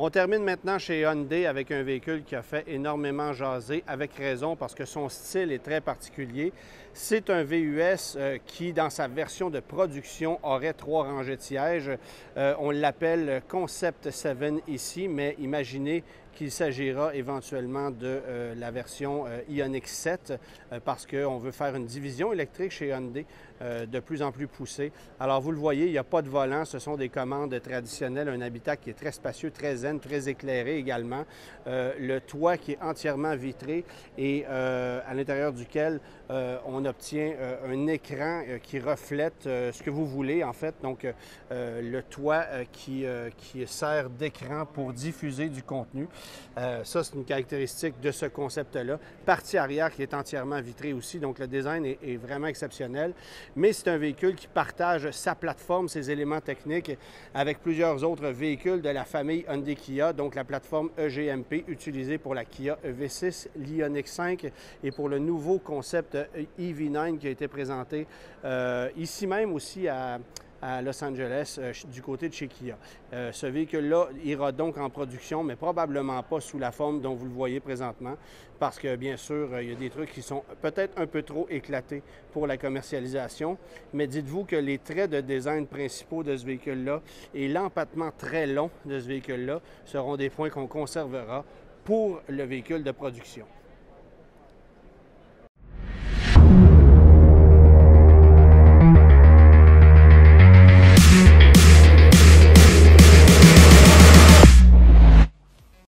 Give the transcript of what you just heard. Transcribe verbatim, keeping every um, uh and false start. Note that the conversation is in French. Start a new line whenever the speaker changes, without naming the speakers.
On termine maintenant chez Hyundai avec un véhicule qui a fait énormément jaser, avec raison, parce que son style est très particulier. C'est un V U S euh, qui, dans sa version de production, aurait trois rangées de sièges. Euh, on l'appelle Concept sept ici, mais imaginez qu'il s'agira éventuellement de euh, la version euh, Ioniq sept euh, parce qu'on veut faire une division électrique chez Hyundai euh, de plus en plus poussée. Alors, vous le voyez, il n'y a pas de volant, ce sont des commandes traditionnelles, un habitat qui est très spacieux, très zen, très éclairé également. Euh, le toit qui est entièrement vitré et euh, à l'intérieur duquel euh, on obtient euh, un écran euh, qui reflète euh, ce que vous voulez, en fait. Donc, euh, le toit euh, qui, euh, qui sert d'écran pour diffuser du contenu. Euh, ça, c'est une caractéristique de ce concept-là. Partie arrière qui est entièrement vitrée aussi, donc le design est, est vraiment exceptionnel. Mais c'est un véhicule qui partage sa plateforme, ses éléments techniques avec plusieurs autres véhicules de la famille Hyundai Kia, donc la plateforme E G M P utilisée pour la Kia E V six, l'Ioniq cinq et pour le nouveau concept E V neuf qui a été présenté euh, ici même aussi à à Los Angeles, euh, du côté de chez Kia. Euh, ce véhicule-là ira donc en production, mais probablement pas sous la forme dont vous le voyez présentement, parce que, bien sûr, euh, il y a des trucs qui sont peut-être un peu trop éclatés pour la commercialisation, mais dites-vous que les traits de design principaux de ce véhicule-là et l'empattement très long de ce véhicule-là seront des points qu'on conservera pour le véhicule de production.